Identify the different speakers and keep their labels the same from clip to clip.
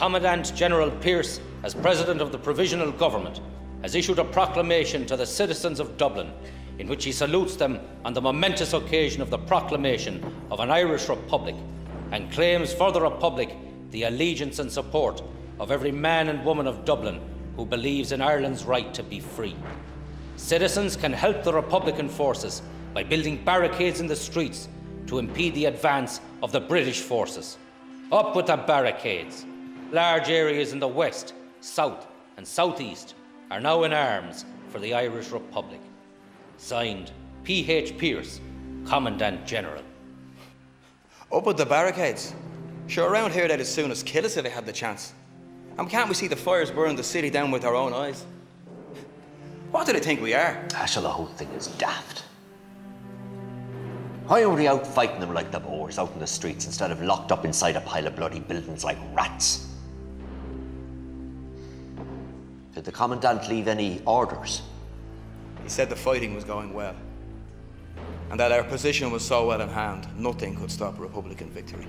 Speaker 1: Commandant General Pearse, as President of the Provisional Government, has issued a proclamation to the citizens of Dublin in which he salutes them on the momentous occasion of the proclamation of an Irish Republic and claims for the Republic the allegiance and support of every man and woman of Dublin who believes in Ireland's right to be free. Citizens can help the Republican forces by building barricades in the streets to impede the advance of the British forces. Up with the barricades. Large areas in the west, south and southeast are now in arms for the Irish Republic. Signed, P.H. Pearse, Commandant General.
Speaker 2: Up with the barricades. Sure, around here they'd as soon as kill us if they had the chance. And can't we see the fires burn the city down with our own eyes? What do they think we are?
Speaker 3: Actually, the whole thing is daft. Why are we out fighting them like the Boers out in the streets instead of locked up inside a pile of bloody buildings like rats? Did the Commandant leave any orders?
Speaker 2: He said the fighting was going well, and that our position was so well in hand, nothing could stop Republican victory.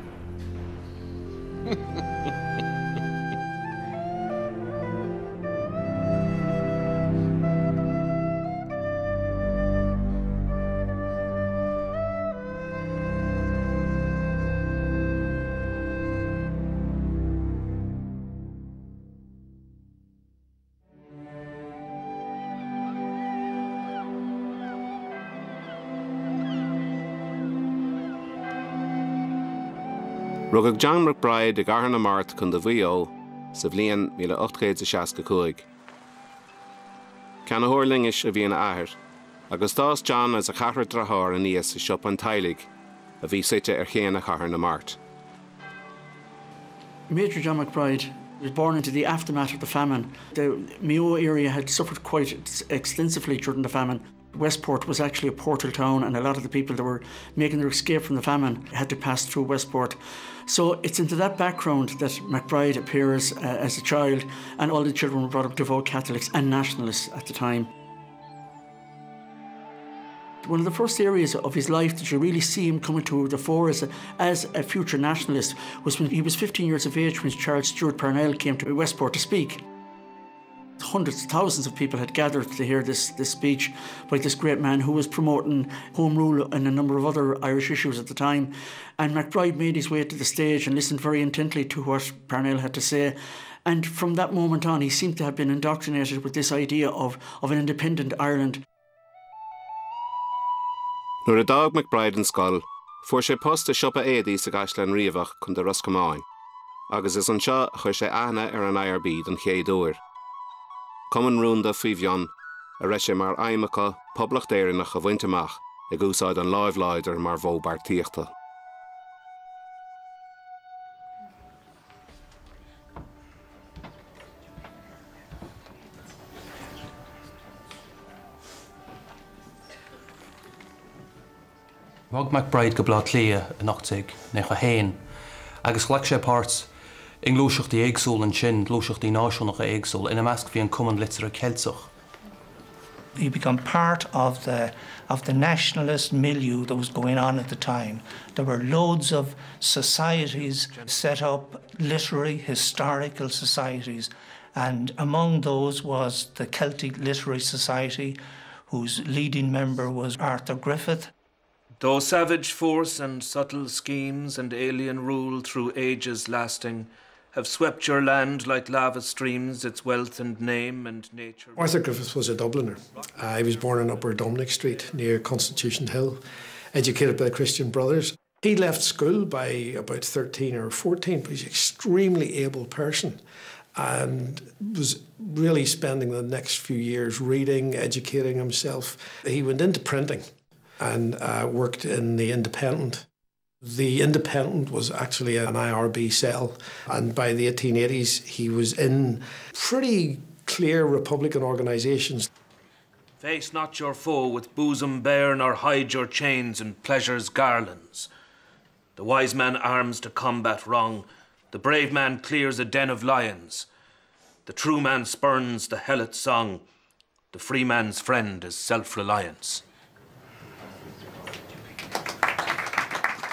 Speaker 4: Rugg John McBride ag Arna Mart chun do bhío sa bhliain 1865. Ceanna thuirlingis a bhí ina athair, agus dás John as a chathair drathár a níos sa siop an Teilig a bhí suite ar chéanna chathair na Mart.
Speaker 5: Major John McBride was born into the aftermath of the famine. The Mayo area had suffered quite extensively during the famine. Westport was actually a portal town, and a lot of the people that were making their escape from the famine had to pass through Westport. So it's into that background that MacBride appears as a child, and all the children were brought up devout Catholics and nationalists at the time. One of the first areas of his life that you really see him coming to the fore as a future nationalist was when he was 15 years of age, when Charles Stewart Parnell came to Westport to speak. Hundreds, thousands of people had gathered to hear this speech by this great man who was promoting Home Rule and a number of other Irish issues at the time. And MacBride made his way to the stage and listened very intently to what Parnell had to say. And from that moment on, he seemed to have been indoctrinated with this idea of an independent Ireland.
Speaker 4: Nuair a d'fhág MacBride an scoil, fuair sé post a siopa éadaí sa Glasnevin riamhach chun do Roscomáin, agus is anseo chuir sé aithne ar an IRB don chéad uair. Cumann rúnda faoi bhean a raibh sé mar aimimeacha poblacht éireannach a bhaint amach ag úsáid an láimhleidir mar bhóbar tíochta.
Speaker 6: Bhag MacBride go blá clia in 1891 agus chhlac sé páirt in glúiseachtaí éagsúil an sin, glúiseachtaí náisiúnacha éagsúil, ina measc bhí an cumann litir Celtach.
Speaker 7: He became part of the nationalist milieu that was going on at the time. There were loads of societies set up, literary, historical societies, and among those was the Celtic Literary Society, whose leading member was Arthur Griffith.
Speaker 8: Though savage force and subtle schemes and alien rule through ages lasting have swept your land like lava streams, its wealth and name and nature.
Speaker 9: Arthur Griffith was a Dubliner. He was born in Upper Dominic Street near Constitution Hill, educated by the Christian Brothers. He left school by about 13 or 14, but he's an extremely able person and was really spending the next few years reading, educating himself. He went into printing and worked in the Independent. The Independent was actually an IRB cell, and by the 1880s he was in pretty clear Republican organisations.
Speaker 8: Face not your foe with bosom bare, nor hide your chains in pleasure's garlands. The wise man arms to combat wrong, the brave man clears a den of lions. The true man spurns the helot's song, the free man's friend is self-reliance.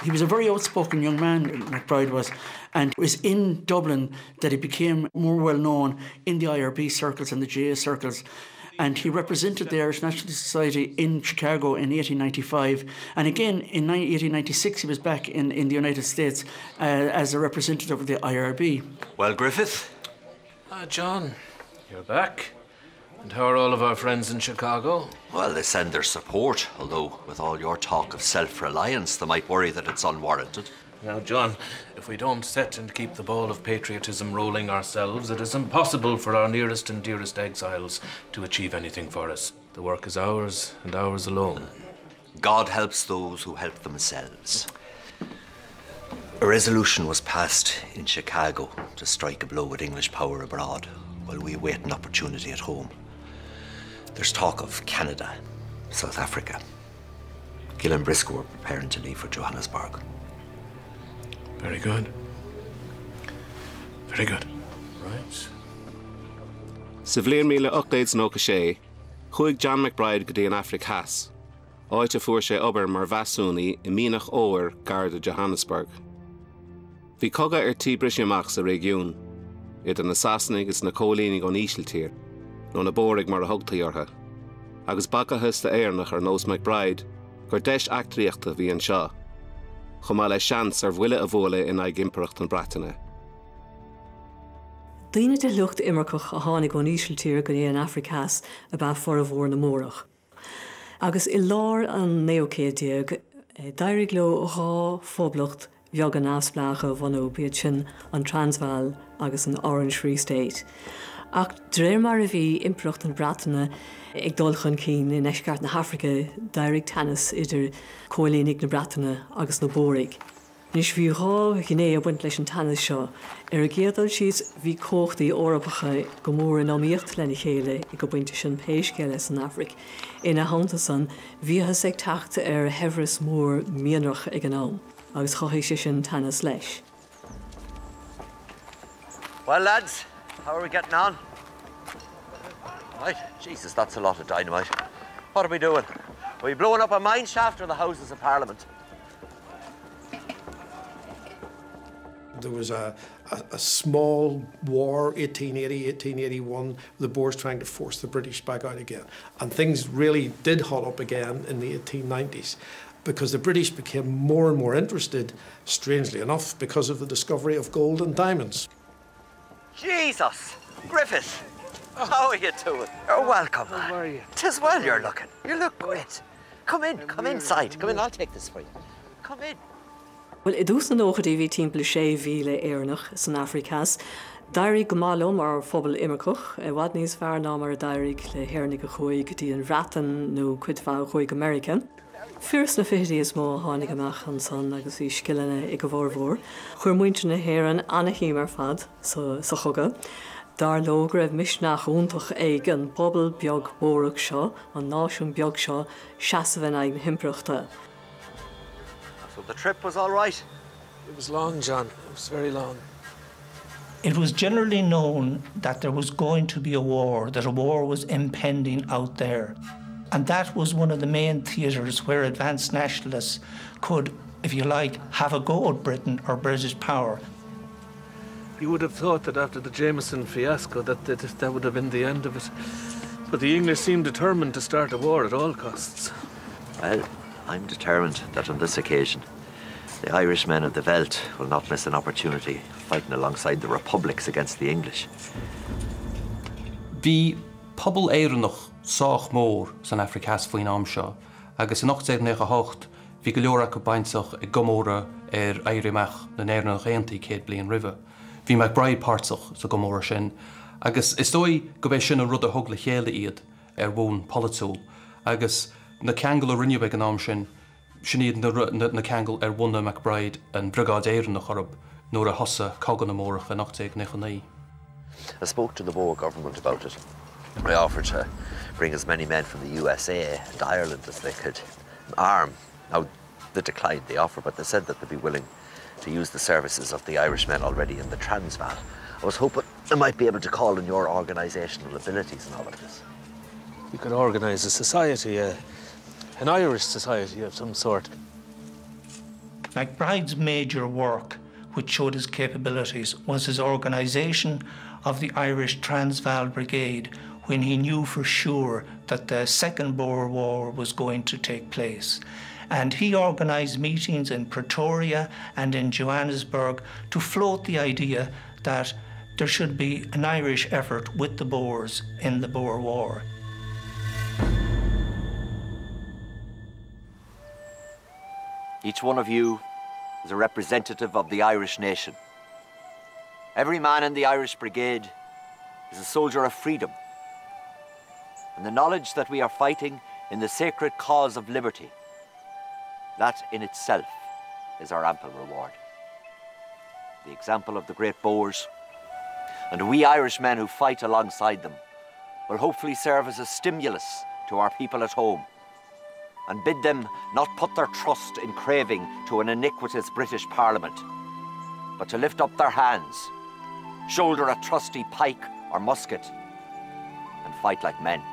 Speaker 5: He was a very outspoken young man, McBride was, and it was in Dublin that he became more well known in the IRB circles and the GA circles. And he represented the Irish Nationalist Society in Chicago in 1895. And again, in 1896, he was back in the United States as a representative of the IRB.
Speaker 3: Well, Griffith?
Speaker 8: John, you're back. And how are all of our friends in Chicago?
Speaker 3: Well, they send their support, although with all your talk of self-reliance, they might worry that it's unwarranted.
Speaker 8: Now, John, if we don't set and keep the ball of patriotism rolling ourselves, it is impossible for our nearest and dearest exiles to achieve anything for us. The work is ours, and ours alone.
Speaker 3: God helps those who help themselves. A resolution was passed in Chicago to strike a blow at English power abroad while we await an opportunity at home. There's talk of Canada, South Africa. Gill and Briscoe were preparing to leave for Johannesburg.
Speaker 8: Very good. Very good. Right.
Speaker 4: Sa bhliain míle 1896, chuaigh John McBride go dtí an Afric Heas. Áit a fuair sé obair mar bheasúnaí I mínach óir Garda Johannesburg. Bhí cogadh ar tíbris amach sa régiún, iad na Saasnig is na cólínig ón ísiltír, nó na bórig mar a thugtaí ortha. Agus bacachas de éarnach ar nós McBride, gur deis actríochta bhí an seo. Chumá le seans ar bhuile a bhóla in ag impaireacht an Breataine.
Speaker 10: Daoine de lucht imircach a tháinig ón ísiltír go dtí an Afric Heas a bheith for a bhór na mórach. Agus I lár an néocéadíag, dairigh leo rá phoblacht bheag an asplacha bhanó bíad sin an Transvaal agus an Orange Free State. Ach dréir mar a bhí impaireacht an Breataine ag dulchan cín in eisceart na Hafraice dairigh tanas idir cóilínig na Breataine agus na bórig. Nis bhí rá gné a bhaint leis an tanas seo, ar a géadal siad bhí cóchtaí orpacha go mór an amíocht lena chéile I go bainte sin péiscéile san Afric. Ina hananta san, bhíthas ag teachta ar heimhras mór mianach ag an am, agus chothigh sé sin tanas leis.
Speaker 3: Well, lads, how are we getting on? Right, Jesus, that's a lot of dynamite. What are we doing? Are we blowing up a mine shaft or the Houses of Parliament?
Speaker 9: There was a small war, 1880, 1881, the Boers trying to force the British back out again. And things really did hot up again in the 1890s because the British became more and more interested, strangely enough, because of the discovery of gold and diamonds.
Speaker 3: Jesus! Griffith! How are you doing? You're welcome.
Speaker 8: How are you?
Speaker 3: 'Tis well you're looking. You look great. Come in, come inside. Come in, I'll take this for you. Come in.
Speaker 10: Well, I dús na nógadí bhí timpeall 6,000 éarnach san Afric Heas. Dairigh go málam ar phobal imirceach, bhd níos fearr ná mar dairigh le héarnig a chuaig go dtí an Bhreatain nó cuidfeá chuaig American. Pearse na fichtaí is mó tháinig amach an son agus bhí scileanna ag go Boer War. Chuir muinte na héireann anna hí mar fad sa chugad. Dar lóg raibh misneach úntach ag an pobal beag mórach seo, an náisiún beag seo, seasamhain ag na himpreachta.
Speaker 3: So the trip was all right?
Speaker 11: It was long, John. It was very long.
Speaker 7: It was generally known that there was going to be a war, that a war was impending out there. And that was one of the main theatres where advanced nationalists could, if you like, have a go at Britain or British power.
Speaker 8: You would have thought that after the Jameson fiasco that would have been the end of it. But the English seemed determined to start a war at all costs.
Speaker 3: Well, I'm determined that on this occasion, the Irishmen of the Veldt will not miss an opportunity fighting alongside the republics against the English.
Speaker 6: Bhí pobal éireannach sách mór san Afric Heas faoin am seo, agus in 1898 bhí go leor go baintach ag gomóra ar éireamach na éireannach aontaí céad bliain roimhe. Bhí MacBride páirteach sa gomóra sin, agus is dóigh go bheith sin a rud a thug le chéile iad ar bhún politúil, agus na ceangal a rinne beag an am sin iad na ceangal ar bhunna MacBride an Brigad éireannach orb nuair a hosa cogan na mórach in 1899.
Speaker 3: I spoke to the Boer government about it. I offered to bring as many men from the USA and Ireland as they could arm. Now, they declined the offer, but they said that they'd be willing to use the services of the Irishmen already in the Transvaal. I was hoping I might be able to call on your organisational abilities in all of this.
Speaker 8: You could organise a society, an Irish society of some sort.
Speaker 7: MacBride's major work, which showed his capabilities, was his organisation of the Irish Transvaal Brigade when he knew for sure that the Second Boer War was going to take place. And he organised meetings in Pretoria and in Johannesburg to float the idea that there should be an Irish effort with the Boers in the Boer War.
Speaker 3: Each one of you is a representative of the Irish nation. Every man in the Irish Brigade is a soldier of freedom. And the knowledge that we are fighting in the sacred cause of liberty, that in itself is our ample reward. The example of the great Boers and we Irishmen who fight alongside them will hopefully serve as a stimulus to our people at home and bid them not put their trust in craving to an iniquitous British Parliament, but to lift up their hands, shoulder a trusty pike or musket, and fight like men.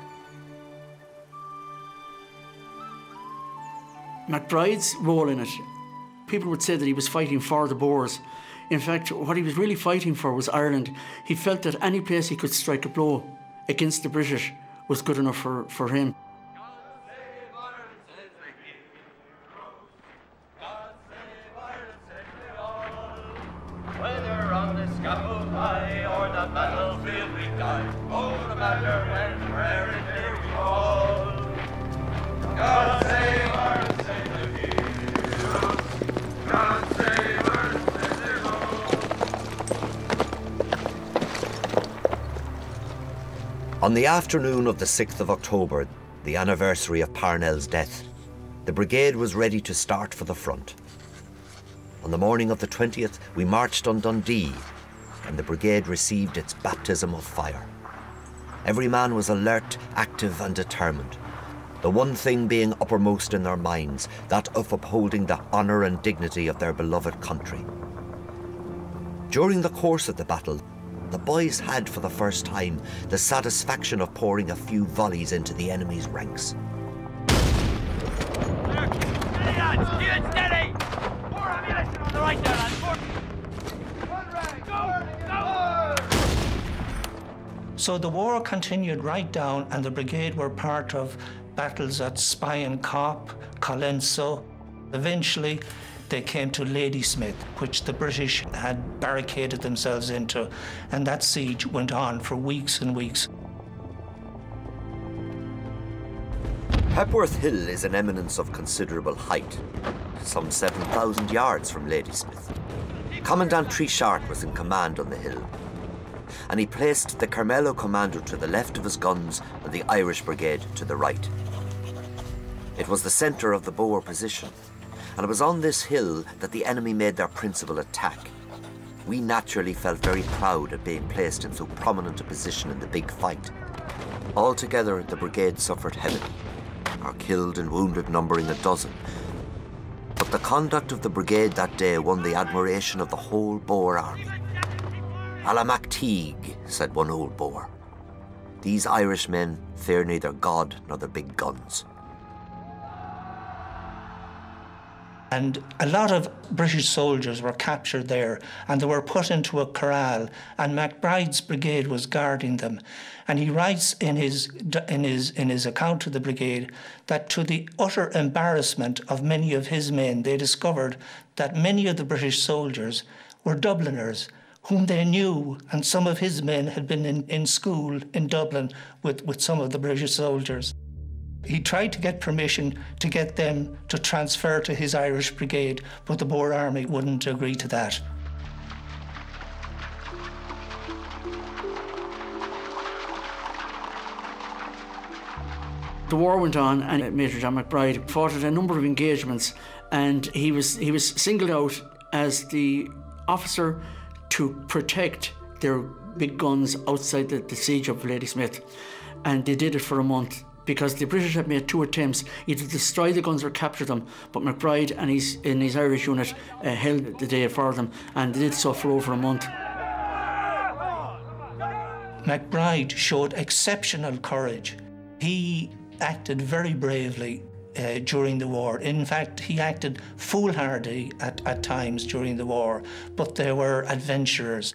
Speaker 5: MacBride's role in it, people would say that he was fighting for the Boers. In fact, what he was really fighting for was Ireland. He felt that any place he could strike a blow against the British was good enough for him.
Speaker 12: Whether on the scaffold high or the battlefield we die, oh, no matter when, where, and here we fall. God save Ireland, save the heroes. God save Ireland, save their gold.
Speaker 3: On the afternoon of the 6th of October, the anniversary of Parnell's death, the brigade was ready to start for the front. On the morning of the 20th, we marched on Dundee, and the brigade received its baptism of fire. Every man was alert, active and determined, the one thing being uppermost in their minds, that of upholding the honour and dignity of their beloved country. During the course of the battle, the boys had for the first time the satisfaction of pouring a few volleys into the enemy's ranks.
Speaker 12: Steady, lads! Keep it steady! More ammunition on the right there, lads!
Speaker 7: So the war continued right down, and the brigade were part of battles at Spion Cop, Colenso. Eventually, they came to Ladysmith, which the British had barricaded themselves into, and that siege went on for weeks and weeks.
Speaker 3: Hepworth Hill is an eminence of considerable height, some 7,000 yards from Ladysmith. Commandant Trichart was in command on the hill, and he placed the Carmelo Commando to the left of his guns and the Irish Brigade to the right. It was the centre of the Boer position, and it was on this hill that the enemy made their principal attack. We naturally felt very proud at being placed in so prominent a position in the big fight. Altogether, the brigade suffered heavily, our killed and wounded numbering a dozen. But the conduct of the brigade that day won the admiration of the whole Boer army. "Alla Mac Teague," said one old Boer. "These Irishmen fear neither God nor the big guns."
Speaker 7: And a lot of British soldiers were captured there, and they were put into a corral, and MacBride's brigade was guarding them. And he writes in his account of the brigade that to the utter embarrassment of many of his men, they discovered that many of the British soldiers were Dubliners, whom they knew, and some of his men had been in school in Dublin with some of the British soldiers. He tried to get permission to get them to transfer to his Irish brigade, but the Boer army wouldn't agree to that.
Speaker 5: The war went on, and Major John McBride fought at a number of engagements, and he was singled out as the officer to protect their big guns outside the siege of Ladysmith. And they did it for a month, because the British had made 2 attempts, either to destroy the guns or capture them, but MacBride and his Irish unit held the day for them, and they did so for over a month.
Speaker 7: MacBride showed exceptional courage. He acted very bravely during the war. In fact, he acted foolhardy at times during the war, but they were adventurers.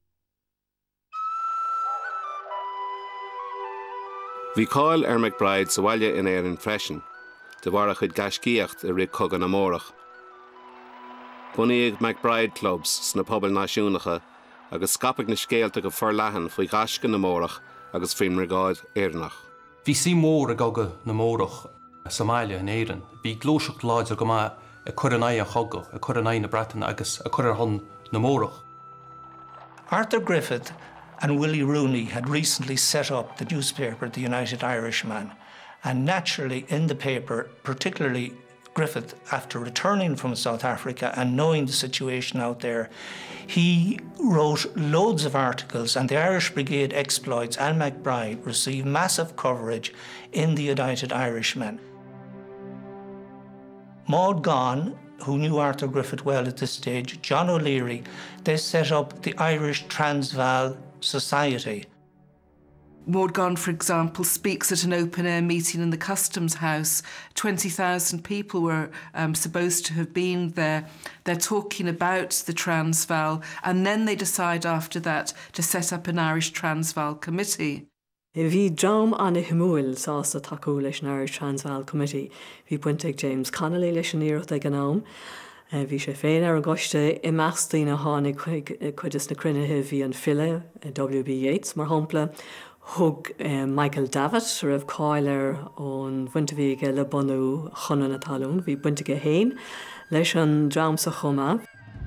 Speaker 4: Bhí cáil McBride sa bhaile in éireann freisin, de bhar a chud gascíocht a rig cogadh na mórach. Bunaíodh MacBride clubs sna pobal náisiúnacha agus scapag na scéalta go forleathan faoi gasca na mórach agus fimregáid éireannach.
Speaker 6: Bhí sí mór a gaga na mórach Somália in éireann. Bhí glóiseacht láidir go maith a chur an a chogad, a chur an na Breton agus a chur hon na mórach.
Speaker 7: Arthur Griffith and Willie Rooney had recently set up the newspaper, The United Irishman, and naturally in the paper, particularly Griffith, after returning from South Africa and knowing the situation out there, he wrote loads of articles, and the Irish Brigade exploits and MacBride received massive coverage in The United Irishman. Maud Gonne, who knew Arthur Griffith well at this stage, John O'Leary, they set up the Irish Transvaal Society.
Speaker 13: Maud Gonne, for example, speaks at an open-air meeting in the Customs House. 20,000 people were supposed to have been there. They're talking about the Transvaal, and then they decide after that to set up an Irish Transvaal Committee.
Speaker 10: Bhí Dom Anna Himuil sásta takeú leis an Irish Transvaal Committee. Bhí buinte ag James Connolly leis an iirecht ag an am. Bhí sé féin ar an gcoiste i meastaí na tháinig chuidas na cruinnithe bhí an file, W.B. Yeats mar shampla, thug Michael Davitt raibh cáil ar ón bhaintmhíige le bunú chuna na talún, bhí buinte go héin leis an dreamsa chuma.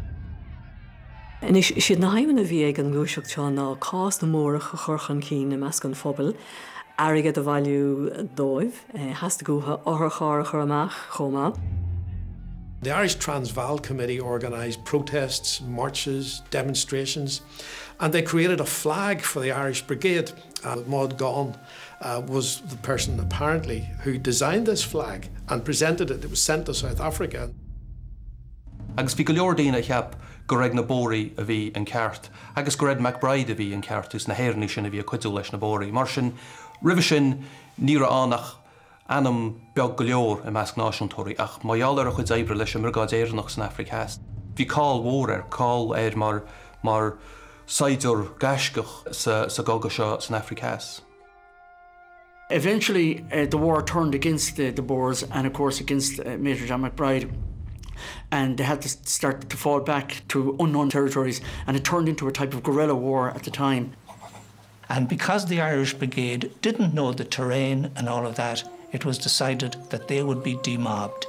Speaker 10: Inis siad na haimena bhí ag an glúiseacht seo ná cás na mórach a churchan cín na measc an phobal, airige do bhailiú dóibh, heasta gútha orthar chur amach chomá.
Speaker 9: The Irish Transvaal Committee organised protests, marches, demonstrations, and they created a flag for the Irish Brigade. Maud Gonne was the person, apparently, who designed this flag and presented it. It was sent to South Africa.
Speaker 6: Agus bhí go leor daoine cheap go raibh na bóraí a bhí an ceart, agus go raibh MacBride a bhí an ceart, is na héirní sin a bhí a cuidiú leis na bóraí. Mar sin, ribh sin ní annach anam beag go leor i measc náisiúntóirí, ach maiall ar a chuid éibre leis an murgáid éireannach san Africas. Bhí cáil mhór cáil mar saidir gascach sa gaga seo san Africas.
Speaker 5: Eventually, the war turned against the Boers and, of course, against Major John McBride. And they had to start to fall back to unknown territories, and it turned into a type of guerrilla war at the time.
Speaker 7: And because the Irish Brigade didn't know the terrain and all of that, it was decided that they would be demobbed.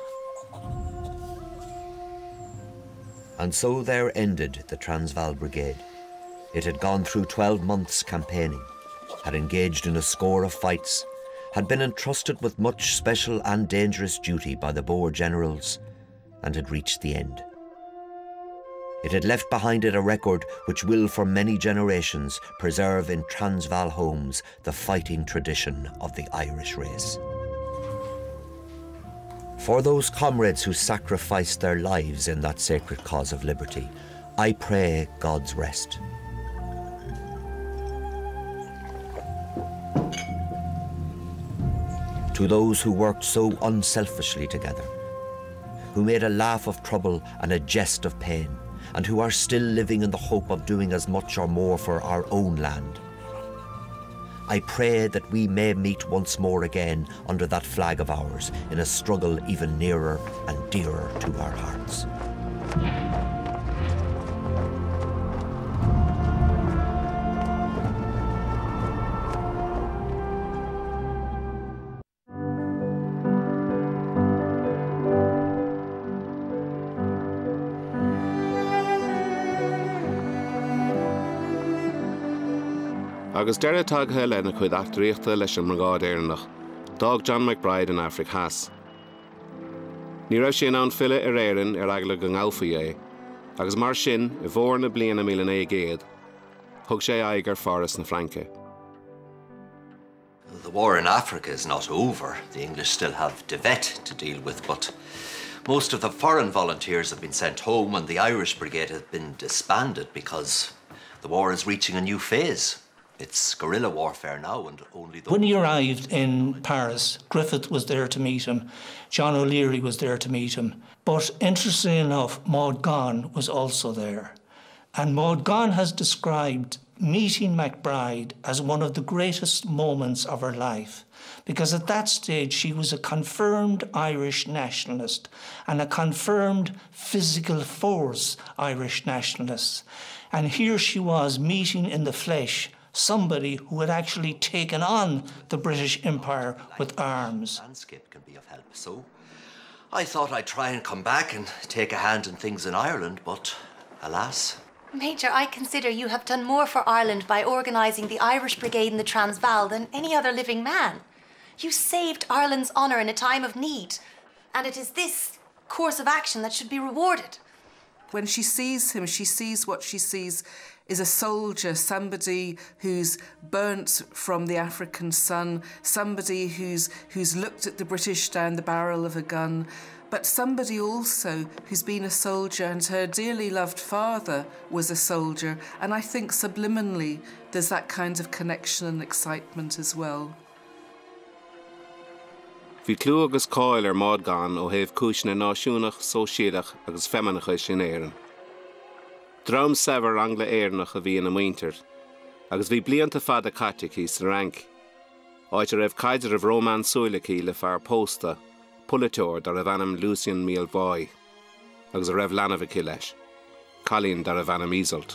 Speaker 3: And so there ended the Transvaal Brigade. It had gone through 12 months campaigning, had engaged in a score of fights, had been entrusted with much special and dangerous duty by the Boer generals, and had reached the end. It had left behind it a record which will for many generations preserve in Transvaal homes the fighting tradition of the Irish race. For those comrades who sacrificed their lives in that sacred cause of liberty, I pray God's rest. To those who worked so unselfishly together, who made a laugh of trouble and a jest of pain, and who are still living in the hope of doing as much or more for our own land, I pray that we may meet once more again under that flag of ours in a struggle even nearer and dearer to our hearts.
Speaker 4: Agus deire tagathe lena chuid achtaríochta leis an murgáid éireannach, dag John MacBride in Africas. Ní raibh sé an file ar éireann ar agla go ngalfaí é, agus mar sin I bhór na bliana 1900, thug sé aig ar Forras na Franca.
Speaker 3: The war in Africa is not over. The English still have De Wet to deal with, but most of the foreign volunteers have been sent home and the Irish Brigade has been disbanded because the war is reaching a new phase. It's guerrilla warfare now, and only those...
Speaker 7: When he arrived in Paris, Griffith was there to meet him. John O'Leary was there to meet him. But interestingly enough, Maud Gonne was also there. And Maud Gonne has described meeting MacBride as one of the greatest moments of her life, because at that stage she was a confirmed Irish nationalist and a confirmed physical force Irish nationalist. And here she was meeting in the flesh somebody who had actually taken on the British Empire with arms.
Speaker 3: Landscape can be of help, so I thought I'd try and come back and take a hand in things in Ireland, but alas.
Speaker 14: Major, I consider you have done more for Ireland by organising the Irish Brigade in the Transvaal than any other living man. You saved Ireland's honour in a time of need, and it is this course of action that should be rewarded.
Speaker 13: When she sees him, she sees what she sees is a soldier, somebody who's burnt from the African sun, somebody who's looked at the British down the barrel of a gun, but somebody also who's been a soldier, and her dearly loved father was a soldier, and I think subliminally there's that kind of connection and excitement as well.
Speaker 4: Bhí clú agus cáil Maud Gonne ó thaobh cúisina náisiúnach, sóisialach agus feminacha sin éireann. Drom sever angla éireannach a bhí ina muintir, agus bhí blianta fada caiteachí sa rank. Áit a raibh caidir of Rómán súlachaí le fear pósta, pulatóir dar a bhanam Lucian Míl Bhai, agus a raibh Glasnevin leis, Colleen dar a bhanam Ísalt.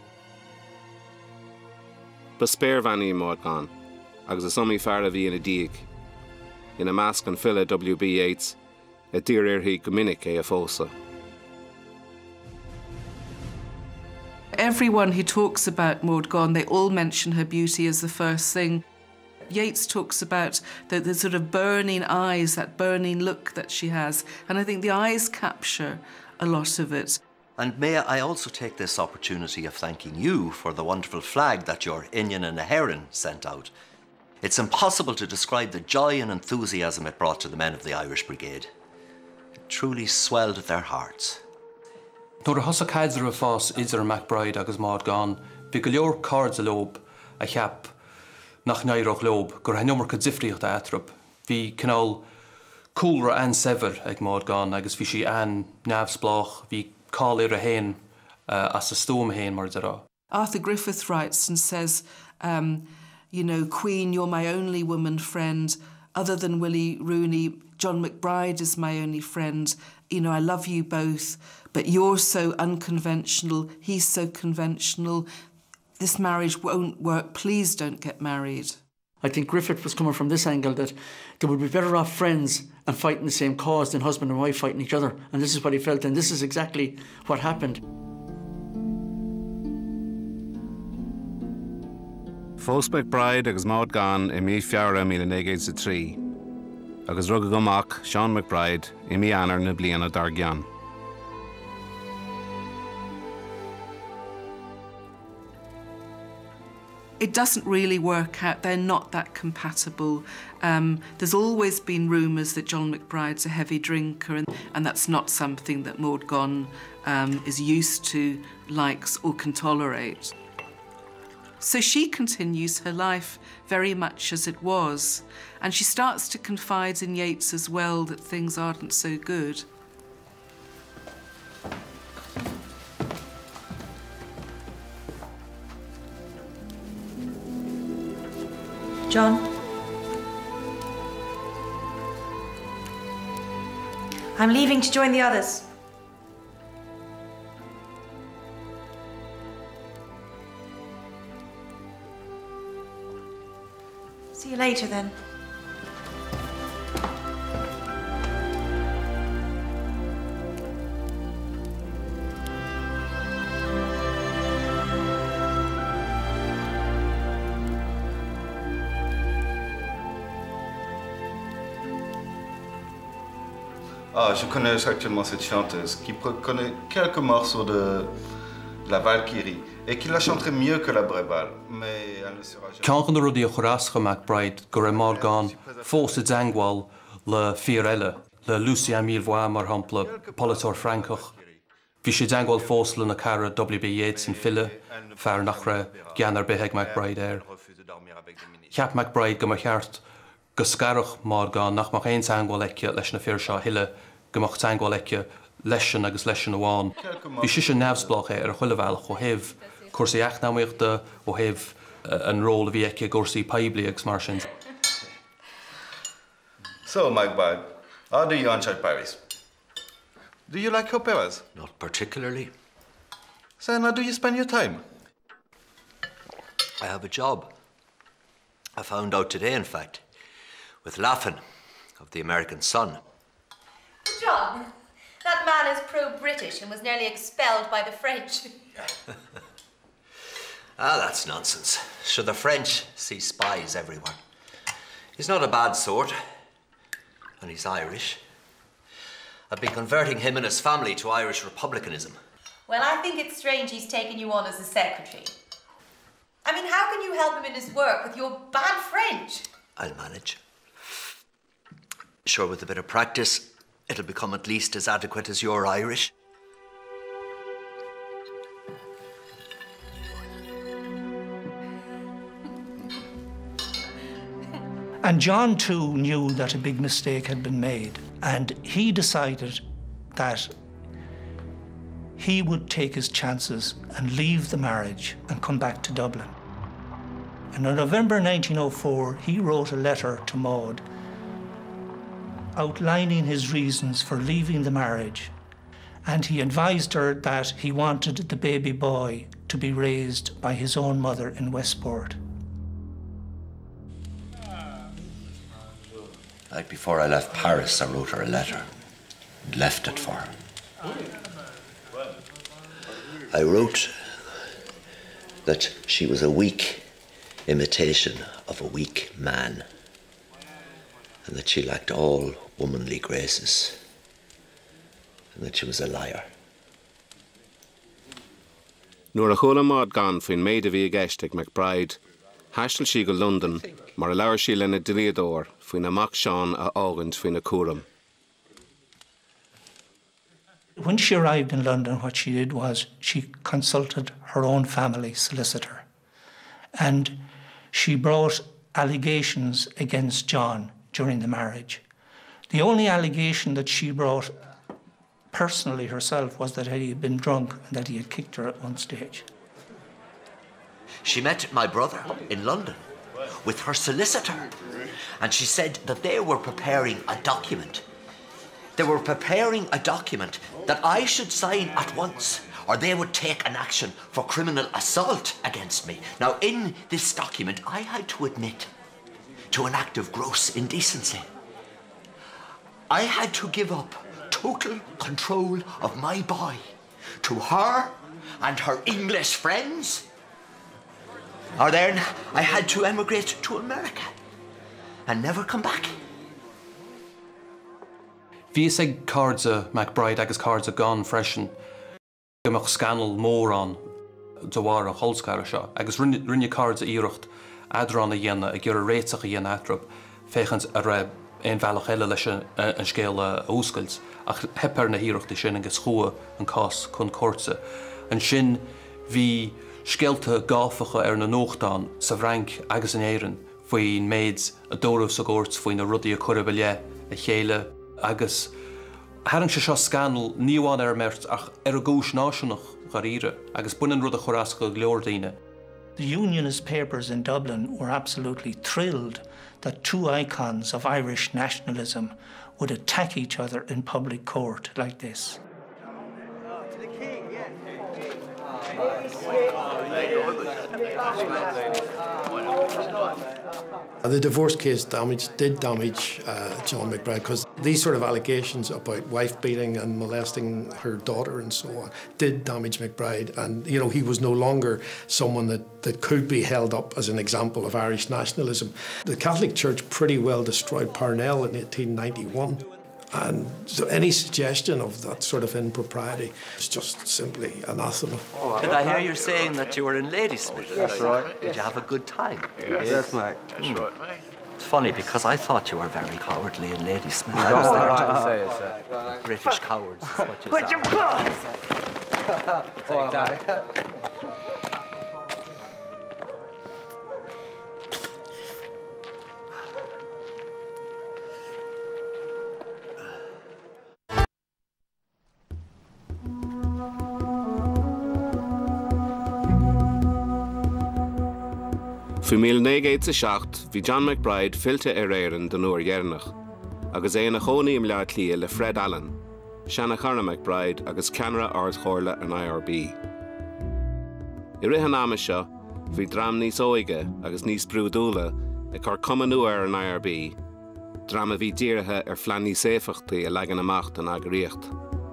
Speaker 4: Ba spéir bhaní Maud Gonne, agus a sumí fear a bhí ina díag, ina measc an fila W.B. Yeats, a dtír hí go minic é a fósa.
Speaker 13: Everyone who talks about Maud Gonne, they all mention her beauty as the first thing. Yeats talks about the sort of burning eyes, that burning look that she has, and I think the eyes capture a lot of it.
Speaker 3: And may I also take this opportunity of thanking you for the wonderful flag that your Inyan and a Heron sent out. It's impossible to describe the joy and enthusiasm it brought to the men of the Irish Brigade. It truly swelled their hearts.
Speaker 6: Nuair a thosa caidir a fás idir MacBride agus Maud Gonne, bhí go leor cards a lob a cheap nach neireach lob, gur hainumar go difriocht a atrap. Bhí canál cúlra an sever ag Maud Gonne, agus bhí si an neamhsplách, bhí cáil ar a hain as a stóm hain mar dara.
Speaker 13: Arthur Griffith writes and says, you know, Queen, you're my only woman friend. Other than Willie Rooney, John McBride is my only friend. You know, I love you both, but you're so unconventional, he's so conventional. This marriage won't work, please don't get married.
Speaker 5: I think Griffith was coming from this angle that they would be better off friends and fighting the same cause than husband and wife fighting each other. And this is what he felt, and this is exactly what happened.
Speaker 4: Fós MacBride agus Maud Gonne I mí feara 1903, agus rugga go mac Seán McBride I mí anar na bliana dar gceann.
Speaker 13: It doesn't really work out. They're not that compatible. There's always been rumours that John McBride's a heavy drinker, and that's not something that Maud Gonne is used to, likes or can tolerate. So she continues her life very much as it was, and she starts to confide in Yeats as well that things aren't so good.
Speaker 14: John? I'm leaving to join the others. See you later, then.
Speaker 15: Ah, je connais actuellement cette chanteuse qui connaît quelques morceaux de la Valkyrie et qui la chanterait mieux que la Bréval, mais elle ne sera jamais...
Speaker 6: Ceann na rudí a chorascha MacBride gur raibh Maud Gonne fós a dangháil le fíor eile, le Lucian Míl Bhai mar hampla Polatóir Francach. Bhí sé dangol fósal na cara W.B. Yeats in fille, fear nach ra geanar beheg MacBride Cheap MacBride go mar cheart go scarach Maud Gonne nach mach ein angol ecce leis na fear seo hille go mach angol ecce leisen agus leisen amháin. Bhí si sin nefsblach ar a chuilehheach ó heh cuasaí eachnaíochta ó heh an ról a bhí ecce gursaí paibli agus mar sin.
Speaker 15: So, MacBride, how do you enjoy Paris? Do you like operas?
Speaker 3: Not particularly.
Speaker 15: So, how do you spend your time?
Speaker 3: I have a job. I found out today, in fact, with Laffin of the American Sun.
Speaker 14: John, that man is pro-British and was nearly expelled by the French.
Speaker 3: That's nonsense. Sure, the French see spies everywhere. He's not a bad sort, and he's Irish. I've been converting him and his family to Irish republicanism.
Speaker 14: Well, I think it's strange he's taken you on as a secretary. I mean, how can you help him in his work with your bad French?
Speaker 3: I'll manage. Sure, with a bit of practice, it'll become at least as adequate as your Irish.
Speaker 7: And John too knew that a big mistake had been made, and he decided that he would take his chances and leave the marriage and come back to Dublin. And in November 1904, he wrote a letter to Maud outlining his reasons for leaving the marriage, and he advised her that he wanted the baby boy to be raised by his own mother in Westport.
Speaker 3: Like before I left Paris, I wrote her a letter and left it for her. I wrote that she was a weak imitation of a weak man, and that she lacked all womanly graces, and that she was a liar.
Speaker 4: Nuair a chola Maud Gonne faoin méid a bhí a gceist ag MacBride, haistil sí go London mar a leabhar sí lena dríadóir faoin amach Seán a ágant faoin a cuaram.
Speaker 7: When she arrived in London, what she did was she consulted her own family solicitor, and she brought allegations against John during the marriage. The only allegation that she brought personally herself was that he had been drunk and that he had kicked her at one stage.
Speaker 3: She met my brother in London with her solicitor, and she said that they were preparing a document. They were preparing a document that I should sign at once, or they would take an action for criminal assault against me. Now, in this document, I had to admit to an act of gross indecency. I had to give up total control of my boy to her and her English friends. Or then I had to emigrate to America and never come back.
Speaker 6: Bhí ag cards a MacBride agus cards a Gonne freisin gomach scannal mór an dohar a cholscar seo, agus rinne cards a íirecht adran a dhéanana a gur a réiteach a dhéana atrab féchans a raibh ein bhealach eile leis an scéal a úscailt ach hepar na híireachta sin agus chua an cás chun córsa. An sin bhí scéalta gáfacha ar na nóchtán sa bhranc agus an éireann faoin méid a dóramh sa gcóirt faoin na rudaí a cuireadh le a chéile agus harann se seo scannal níomháin ar mert ach ar a gúis náisiúnach garíre agus bunan rud a chorasca leor daoine.
Speaker 7: The Unionist papers in Dublin were absolutely thrilled that two icons of Irish nationalism would attack each other in public court like this.
Speaker 9: The divorce case did damage John MacBride, because these sort of allegations about wife beating and molesting her daughter and so on did damage MacBride, and you know he was no longer someone that could be held up as an example of Irish nationalism. The Catholic Church pretty well destroyed Parnell in 1891. And so any suggestion of that sort of impropriety is just simply anathema.
Speaker 3: Did I hear you saying that you were in Ladysmith?
Speaker 11: That's right.
Speaker 3: Did you have a good time?
Speaker 11: Yes, mate. That's right, mate.
Speaker 3: It's funny because I thought you were very cowardly in Ladysmith.
Speaker 11: I was right to say it, sir.
Speaker 3: British cowards is what you said.
Speaker 11: Take that.
Speaker 4: Fu 1907 bhí John McBride filte éireann den uair dhearnach, agus é na chónaíim leat lia le Fred Allen, Seán McBride agus ceanra ard chorla an IRB. I rithe náma seo, bhí drám níos óige agus níos brúdúla ag chur cumann uair an IRB, drám a bhí dírithe ar phleanaí séifeachtaí a legan amach an agréocht.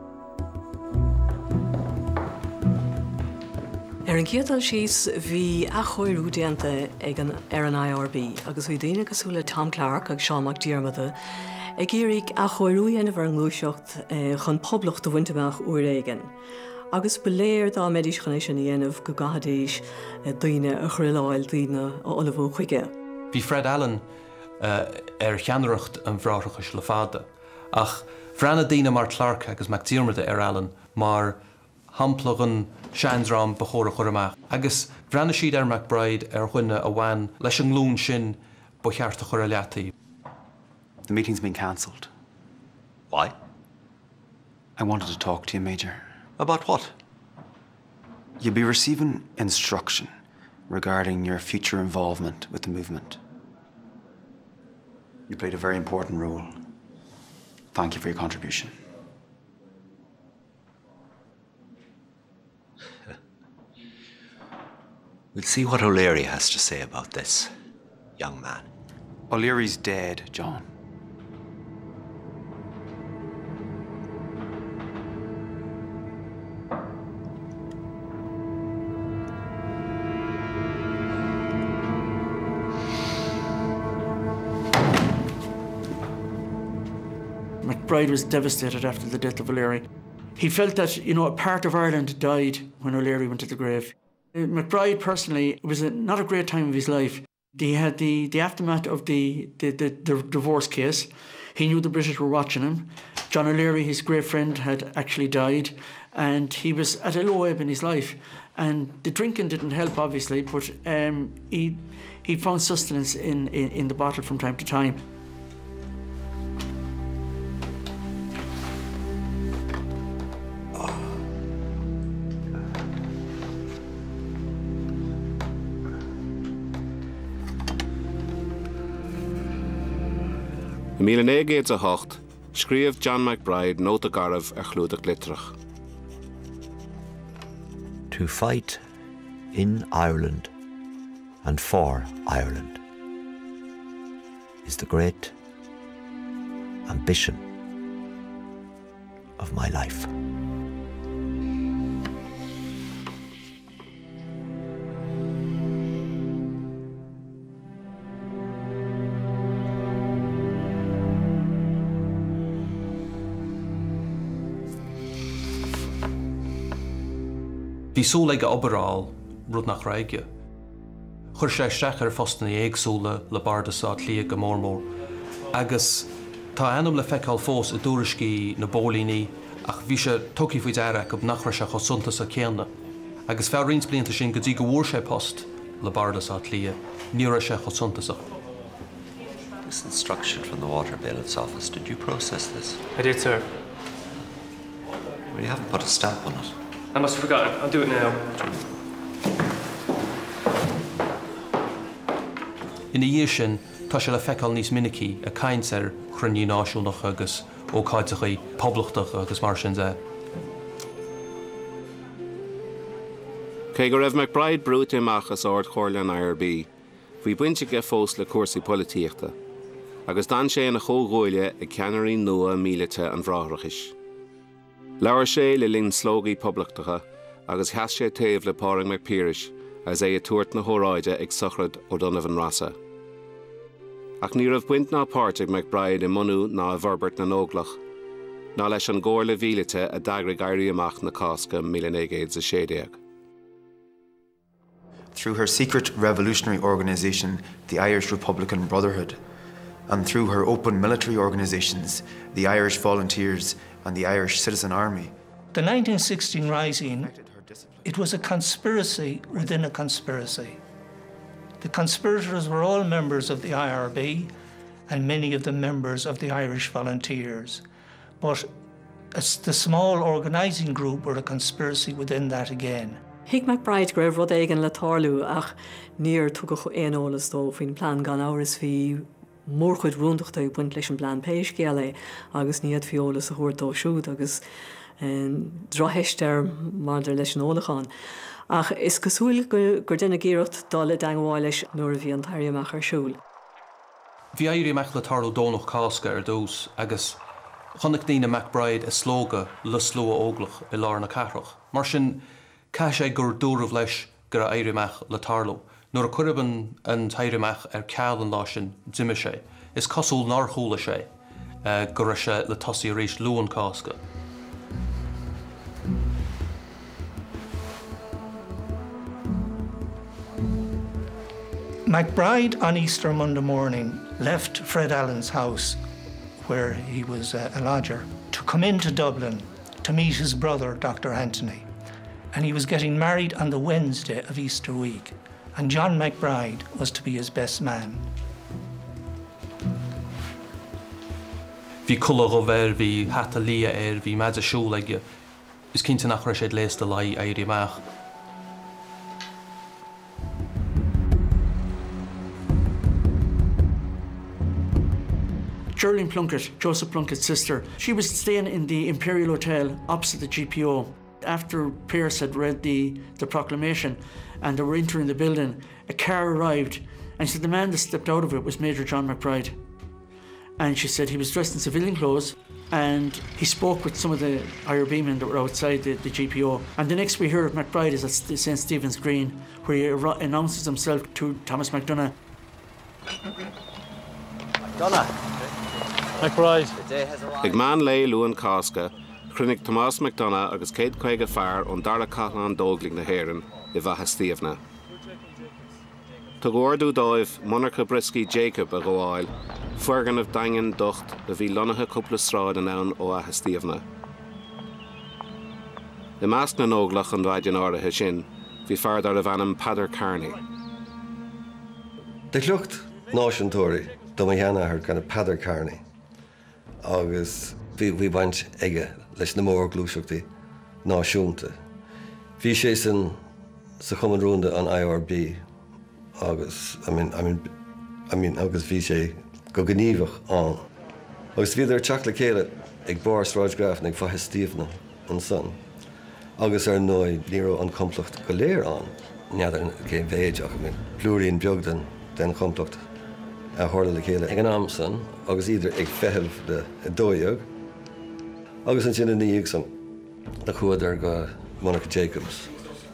Speaker 10: Ar an céadal síos bhí achóirú déanta ag an IRB, agus bhí daoine cosúla Tom Clarke ag Seán McDiarmada ag iarraigh achóirú dhéanamh ar an ngluaiseacht chun poblacht do bhainteach uair éigean. Agus beléir dá méidís chun sin dhéanamh go gahadéis daoine a chriláil daoine ó olabhú chuige.
Speaker 6: Bhí Fred Allen ar cheanaireacht an bhráthachas le fada, ach bhreanna daoine mar Clarke agus McDiarmada ar Allen mar hamplogan seanrám bechóra churamach. Agus bhreanna siad ar MacBride ar chuine a bhain leis an glún sin ba chearta chur a leataí.
Speaker 16: The meeting's been cancelled.
Speaker 3: Why?
Speaker 16: I wanted to talk to you, Major.
Speaker 3: About what?
Speaker 16: You'll be receiving instruction regarding your future involvement with the movement. You played a very important role. Thank you for your contribution.
Speaker 3: We'll see what O'Leary has to say about this, young man.
Speaker 16: O'Leary's dead, John.
Speaker 5: McBride was devastated after the death of O'Leary. He felt that, a part of Ireland died when O'Leary went to the grave. McBride, personally, it was not a great time of his life. He had the aftermath of the divorce case. He knew the British were watching him. John O'Leary, his great friend, had actually died, and he was at a low ebb in his life. And the drinking didn't help, obviously, but he found sustenance in the bottle from time to time.
Speaker 4: In 1908 scríobh John McBride nóta garbh ar chlúdach litrach.
Speaker 3: To fight in Ireland and for Ireland is the great ambition of my life.
Speaker 6: Bhí súla go obaráil rud nach raige. Chur sé isteach ar fostan í éagsúla le bardasáid lia go mórmór. Agus tá anam le feiceáil fós i dúriscí na bólíní ach bhí sé tucaí faoi deire go nach raibh sé chun suntas a céanna. Agus fear rins blianta sin go dtí go bhfuair sé post le bardasáid lia, ní raibh sé chun suntasach.
Speaker 3: This instruction from the water bailiff's office, did you process this?
Speaker 11: I did, sir.
Speaker 3: Well, you haven't put a stamp on it.
Speaker 11: I must have forgotten. I'll do it now.
Speaker 6: Ina dhiaidh sin, tá sé le feiceáil níos minicí a caint ar chruinní náisiúnach agus ó cáitechaí poblachtach agus mar sin é.
Speaker 4: Cé go raibh McBride brúte amach as ard chorla an IRB, bhí buinte go fós le cuasaí polítíochta, agus dan sé na chógóile ag ceannairí nua míleite an bhráthachais. Leabhar sé le linn slógaí poblachtacha agus theas sé taobh le pádraig McPearse as é a tuairt na hóráide ag sochrad O'Donovan Rossa. Ach ní raibh buint ná páirt ag McBride I monú ná a bharbert na nóglach, ná leis an ggóir le bhíleite a d'eagraigh éirí amach na cásca 1916.
Speaker 16: Through her secret revolutionary organisation, the Irish Republican Brotherhood, and through her open military organisations, the Irish Volunteers and the Irish Citizen Army,
Speaker 7: The 1916 Rising, it was a conspiracy within a conspiracy. The conspirators were all members of the IRB and many of them members of the Irish Volunteers. But the small organising group were a conspiracy within that again.
Speaker 10: Hic MacBride go raibh rud éigean le tarlú ach níor tugadh éolas dó faoin plán gan áras bhí mór chuid rúndachta ag buint leis an plán péiscéala agus níiad fiolas a thuairtó siúd agus drotheistear mar leis an ólachán. Ach is cosúil gur duine géireacht dá le daingháil leis nuair a bhí an tairgeamach ar siúl.
Speaker 6: Bhí éiríamach le tarlú dónach cásca ar dús agus chunig daoine MacBride is slóga le slua óglach I lár na carrach. Mar sin cai sé gur dúramh leis gur éiríamach le tarlú. Nuair a cuireann an tairgeamach ar ceall an lá sin d'imime sé. Is cosúil nar chúla sé gur raibh sé le tosaí arís luan cásca.
Speaker 7: MacBride on Easter Monday morning left Fred Allen's house, where he was a lodger, to come into Dublin to meet his brother, Dr. Anthony. And he was getting married on the Wednesday of Easter week. And John MacBride was to be his best man.
Speaker 6: Bhí cula go bhir, bhí hata lia bhí mead a siúl aige. Is cinnte nach raibh sé léas de lai éiríamach.
Speaker 5: Geraldine Plunkett, Joseph Plunkett's sister, she was staying in the Imperial Hotel opposite the GPO. After Pearse had read the proclamation and they were entering the building, a car arrived and she said the man that stepped out of it was Major John MacBride. And she said he was dressed in civilian clothes and he spoke with some of the IRB men that were outside the GPO. And the next we heard of MacBride is at St. Stephen's Green, where he announces himself to Thomas MacDonagh.
Speaker 4: MacBride. Ag man lei luan cásca, chruinnig Thomas MacDonagh agus céad chuige fearr ón dara cathlán dóglaigh na hÉireann I bheithe Stíomhna. Tá gordú dóibh Monarcha Brisky Jacob a gháil, fuargan of daingan docht a bhí lonathe cúpla sráid an ann ó athe Stíomhna. I measc na nóglach an bhaidian áirithe sin, bhí fearr ar a bhanam Padar Carney.
Speaker 17: De clocht náisiúntóirí do mé cheannathar gan Padar Carney. Agus bhí baint aige leis na mór glúiseachtaí náisiúnta. Bhí sé sa chuman rúnda an IRB agus agus bhí sé go gníomhach an. Agus bhí ar teach le chéile ag Boris Ráidgráf ag fathe Stíomhna an son. Agus ar nóid níor an complecht go léir an. Neadar cé bhéideach plúiríon beagdan den complecht a thuirla le chéile ag an amsan, agus idir ag feitheamh de dóideag. Agus an sin in níag san le chuadar go Monica Jacobs.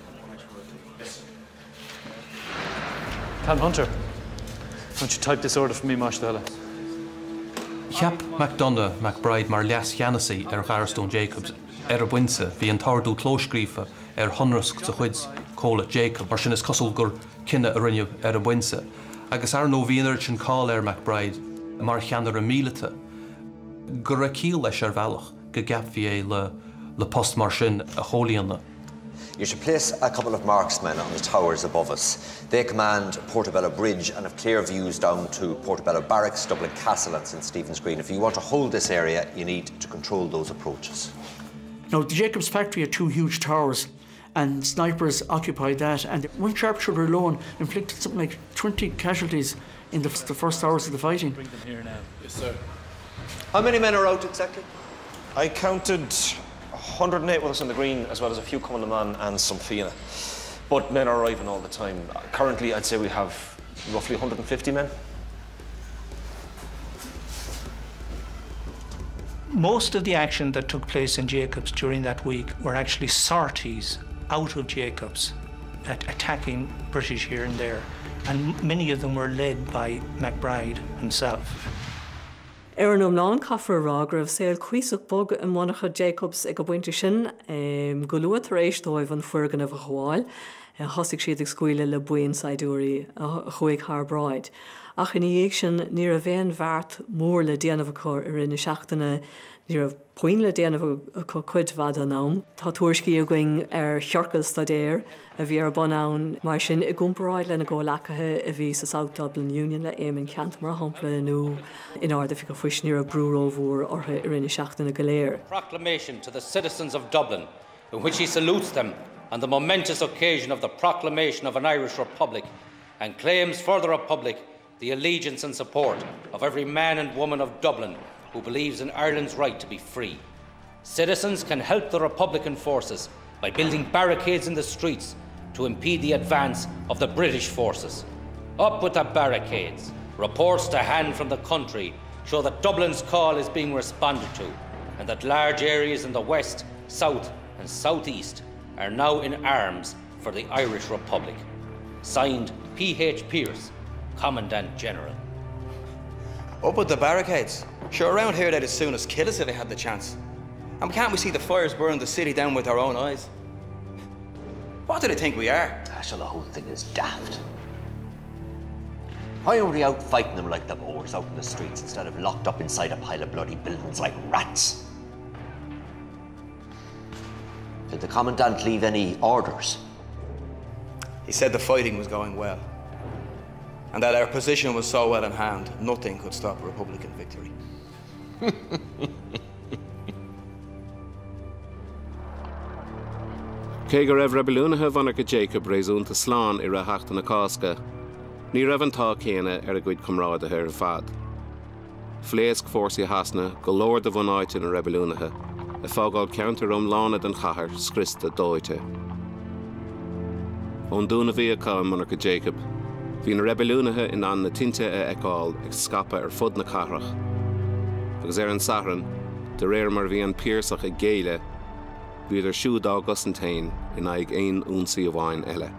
Speaker 11: Cam Hunter, don't you type this order for me, Marshall?
Speaker 6: Cheap MacDonagh MacBride mar leas cheannasaí Garstone Jacobs a buinse bhí an tardú clóisgríofa honrasc sa chuid cóla Jacob mar sin is cosúil gur cinenne a rinneamh a buinse. Agus nó bhíonar sin cáil MacBride mar cheanar a mílete. Gur a cíal leis bhealach go gap bhí le post mar sin a cholaíanna.
Speaker 3: You should place a couple of marksmen on the towers above us. They command Portobello Bridge and have clear views down to Portobello Barracks, Dublin Castle and St. Stephen's Green. If you want to hold this area, you need to control those approaches.
Speaker 5: Now, the Jacobs factory had two huge towers and snipers occupied that, and one sharpshooter alone inflicted something like 20 casualties in the first hours of the fighting.
Speaker 11: Bring them here now. Yes, sir.
Speaker 18: How many men are out exactly?
Speaker 11: I counted 108 with us on the green, as well as a few coming to man and some Fianna. But men are arriving all the time. Currently, I'd say we have roughly 150 men.
Speaker 7: Most of the action that took place in Jacobs during that week were actually sorties out of Jacobs, attacking British here and there. And many of them were led by MacBride himself.
Speaker 10: An omláin caithfar rá go raibh saoil cuiseach bog an Monarcha Jacobs ag go buinte sin go luath tar éis dóibh an fuargan a bh gháil, thosaigh siad ag scaoileadh le buin saidúirí a chuig thar Bride. Ach in dhéag sin ní a bhéin bheart mór le déanamh chu ar ina seachtainna ní a poin le déanamh chu chuid bhad an nám. Tá tuairiscí a going ar cheorcail stadéir a bhí ar bon ann mar sin i gcomparáid lena ggó lecathe a bhí sa South Dublin Union le éiminn ceant mar hampla nó in order fi go fuis ní a Boer War ortha ar ina seachtainna go léir.
Speaker 1: Proclamation to the citizens of Dublin in which he salutes them on the momentous occasion of the proclamation of an Irish Republic and claims for the Republic the allegiance and support of every man and woman of Dublin who believes in Ireland's right to be free. Citizens can help the Republican forces by building barricades in the streets to impede the advance of the British forces. Up with the barricades. Reports to hand from the country show that Dublin's call is being responded to and that large areas in the west, south and southeast are now in arms for the Irish Republic. Signed, P.H. Pearse, Commandant General.
Speaker 2: Up with the barricades. Sure, around here they'd as soon as kill us if they had the chance. And can't we see the fires burn the city down with our own eyes? What do they think we are?
Speaker 3: So the whole thing is daft. Why are we out fighting them like the Boers out in the streets instead of locked up inside a pile of bloody buildings like rats? Did the Commandant leave any orders?
Speaker 2: He said the fighting was going well, and that our position was so well in hand, nothing could stop Republican victory.
Speaker 4: Cé go raibh rebelúnathe bhanach Jacob réasúnta Seán I ra heachtainna cásca, ní raibh an tá céine ar a gcuid comrádathe ar fad. Phléasc fórsaí hasna go leor de bhanáite na rebelúnathe, a fágáil ceantar lána den chathair scrista dóite. Ón dúna bhí acá monarcha Jacob, hí na rebelúnathe in an na tinte a eáil ag scapa ar fud na cathrach. Agus ar an sathran, de réir mar bhí an Pearsach a géile, bhí idir siúd águs an tain in aig aon únsaí a bháin eile.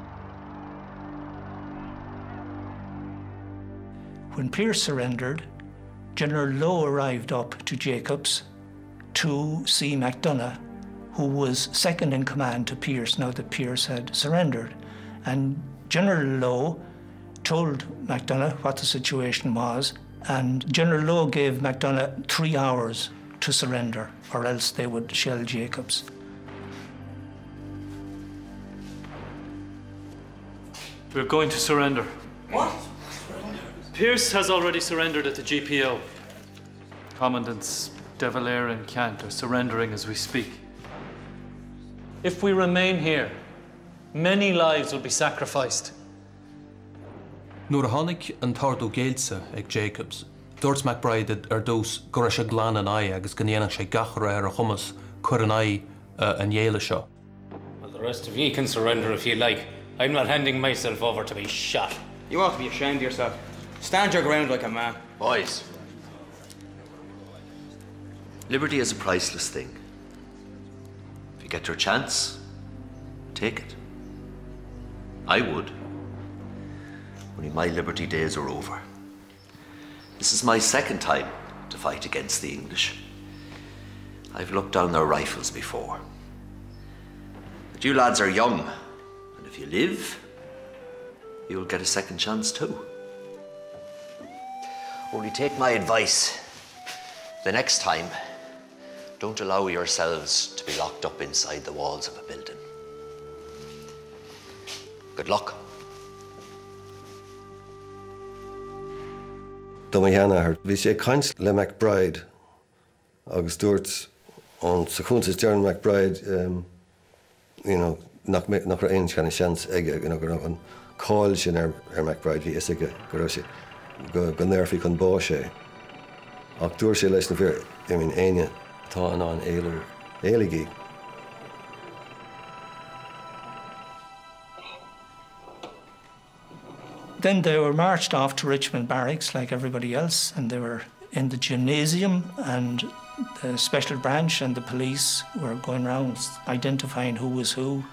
Speaker 7: When Pearse surrendered, General Lowe arrived up to Jacobs to see MacDonagh, who was second in command to Pearse now that Pearse had surrendered. And General Lowe told MacDonagh what the situation was, and General Lowe gave MacDonagh 3 hours to surrender, or else they would shell Jacobs.
Speaker 19: We're going to surrender.
Speaker 7: What?
Speaker 19: Pearse has already surrendered at the GPO. Commandants De Valera and Kent are surrendering as we speak. If we remain here, many lives will be sacrificed.
Speaker 6: Nuair a tháinig an tardú géilsa ag Jacobs, dúirt MacBride ar dús go raibh sé glan an aghaidh agus go ndéanann sé gachra ar a chumas chuir an aghaidh an dhéile seo.
Speaker 1: Well, the rest of you can surrender if you like. I'm not handing myself over to be shot.
Speaker 2: You ought to be ashamed of yourself. Stand your ground like a man.
Speaker 3: Boys, liberty is a priceless thing. If you get your chance, take it. I would. Only my liberty days are over. This is my second time to fight against the English. I've looked down their rifles before. But you lads are young, and if you live, you'll get a second chance too. Only take my advice. The next time, don't allow yourselves to be locked up inside the walls of a building. Good luck.
Speaker 17: Domaiana, bhí sé caint le MacBride agus dúirt an sa chuntas dearn MacBride nach ra aon chana seans aige gur an cáil sin ar MacBride bhí is aige go raibh sé go nerfí chun bá sé. Ach dúir sé leis na bhír aine tá an éalaigí.
Speaker 7: Then they were marched off to Richmond Barracks like everybody else, and they were in the gymnasium, and the special branch and the police were going around identifying who was who.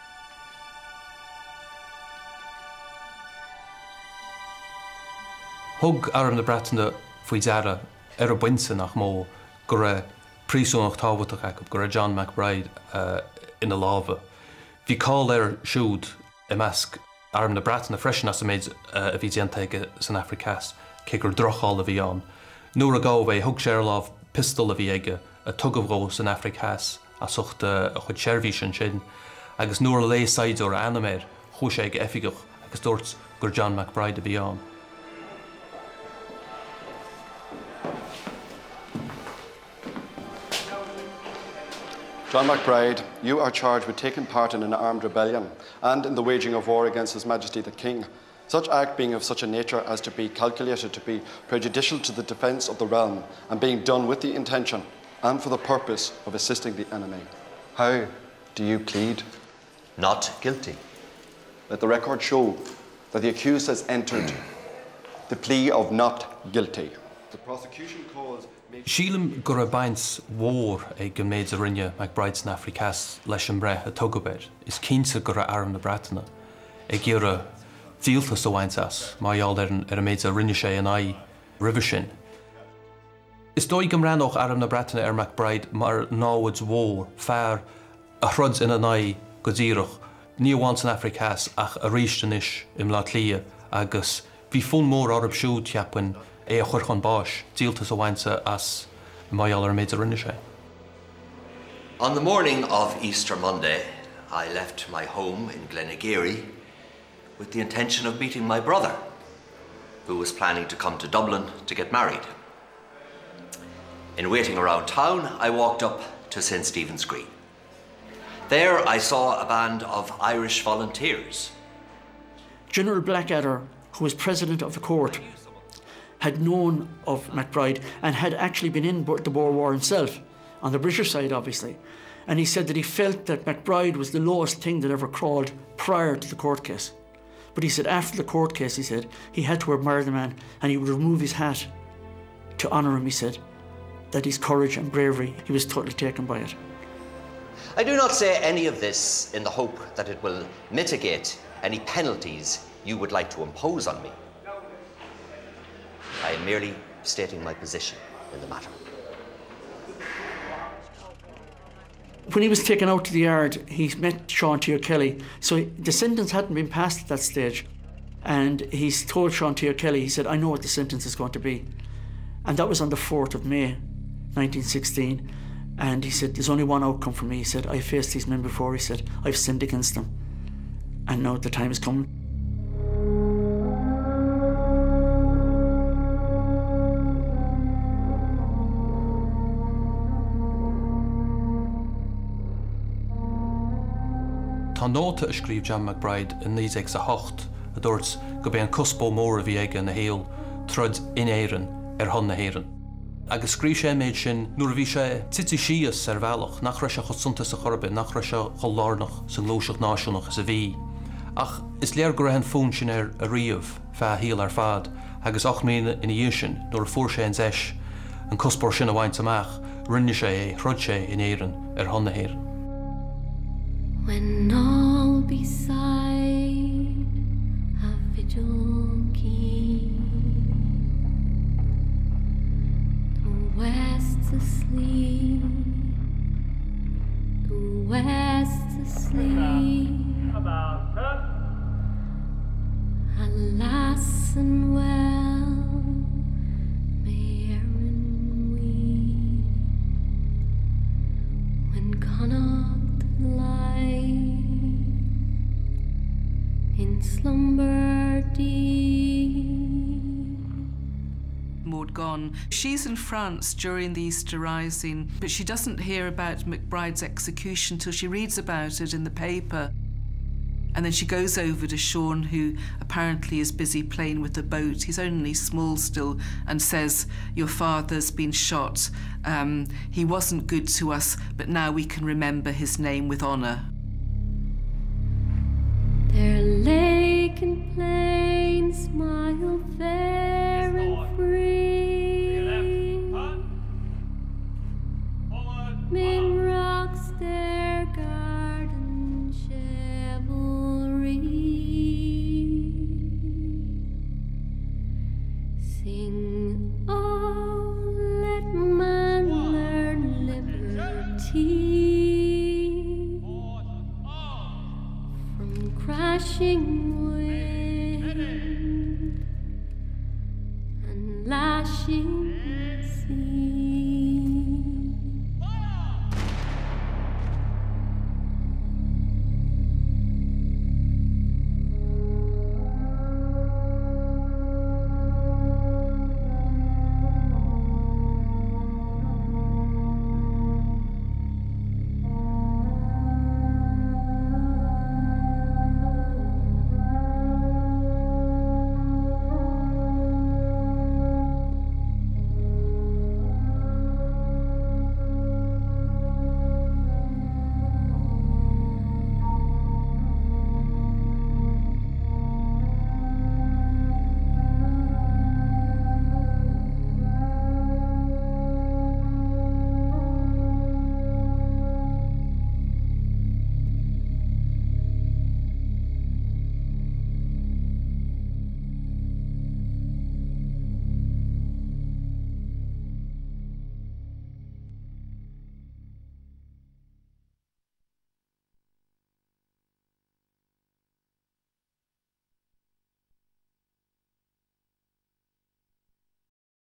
Speaker 6: Thug arm na breataine faoi deara ar a buinse nach mó go raibh príosúnach tábhairteach acu go raibh John MacBride ina lábha. Bhí cáil ar siúd I measc Arm na Bratna freisin as a méid a bhí déantaige san Africas, cégur drochal a bhí an. Nuair a gábh thug sé láh pistol a bhí aige a tugamhró san Africas a sucht a chud seirbhís an sin, agus nuair a lé saidúir animéir chuis sé ag efigach agus dúirt gur John MacBride a bhí an.
Speaker 20: John MacBride, you are charged with taking part in an armed rebellion and in the waging of war against His Majesty the King, such act being of such a nature as to be calculated to be prejudicial to the defence of the realm and being done with the intention and for the purpose of assisting the enemy. How do you plead?
Speaker 3: Not guilty.
Speaker 20: Let the record show that the accused has entered the plea of not guilty. The prosecution calls...
Speaker 6: Sílim gur a baint mhór ag go méid a rinne MacBride san Africas leis an breith a tugabéir. Is cínta gur a arm na Bratainna. Ag gur a díoltas a bhaint as, maiall ar a méid a rinne sé an ai ribh sin. Is dóigh go mreanach arm na Bratainna ar MacBride mar náhuid mhór, fearr a thrud in an ai go díreach, ní bhain san Africas ach a ríistenis im lá clia agus bhí fún mór orb siúd teapain a churchan báis, díoltas a bhainte as maiall ar méid a rinne sé.
Speaker 3: On the morning of Easter Monday, I left my home in Glenageary with the intention of meeting my brother, who was planning to come to Dublin to get married. In waiting around town, I walked up to St. Stephen's Green. There I saw a band of Irish volunteers.
Speaker 5: General Blackadder, who was president of the court, had known of MacBride and had actually been in the Boer War himself, on the British side obviously, and he said that he felt that MacBride was the lowest thing that ever crawled prior to the court case. But he said after the court case, he said, he had to admire the man and he would remove his hat to honour him, he said, that his courage and bravery, he was totally taken by it.
Speaker 3: I do not say any of this in the hope that it will mitigate any penalties you would like to impose on me. I am merely stating my position in the matter.
Speaker 5: When he was taken out to the yard, he met Seán T. Kelly. So the sentence hadn't been passed at that stage. And he's told Seán T. Kelly, he said, I know what the sentence is going to be. And that was on the 4th of May, 1916. And he said, there's only one outcome for me. He said, I've faced these men before. He said, I've sinned against them. And now the time is coming.
Speaker 6: Tá nóta a scríomh John MacBride in 1908 a dúirt go bhí an cuspó mór a bhí aige na héal trud in éireann ar thon na héireann. Agus scríobh sé méid sin nuair a bhí sé tití síos ar bhealach nach raibh sé chud suntas a chorbe, nach raibh sé chud lárnach sa glóiseach náisiúnach is a bhí. Ach is léir go raibh an fún sin ar a riamh feadh híal ar fad agus 8 mbliana ina dhiaidh sin nuair a fuair sé an zeis an cuspóir sin a bhaint amach rinne sé é thrud sé in éireann ar thon na héireann.
Speaker 21: When all beside a vigil keen, the west's asleep, the west's asleep. Alas and well, may Erin weep when Connacht lie in slumber deep.
Speaker 13: Maud Gonne. She's in France during the Easter Rising, but she doesn't hear about MacBride's execution till she reads about it in the paper. And then she goes over to Seán, who apparently is busy playing with the boat. He's only small still, and says, your father's been shot. He wasn't good to us, but now we can remember his name with honour.
Speaker 21: Their lake and plain smile fair and free.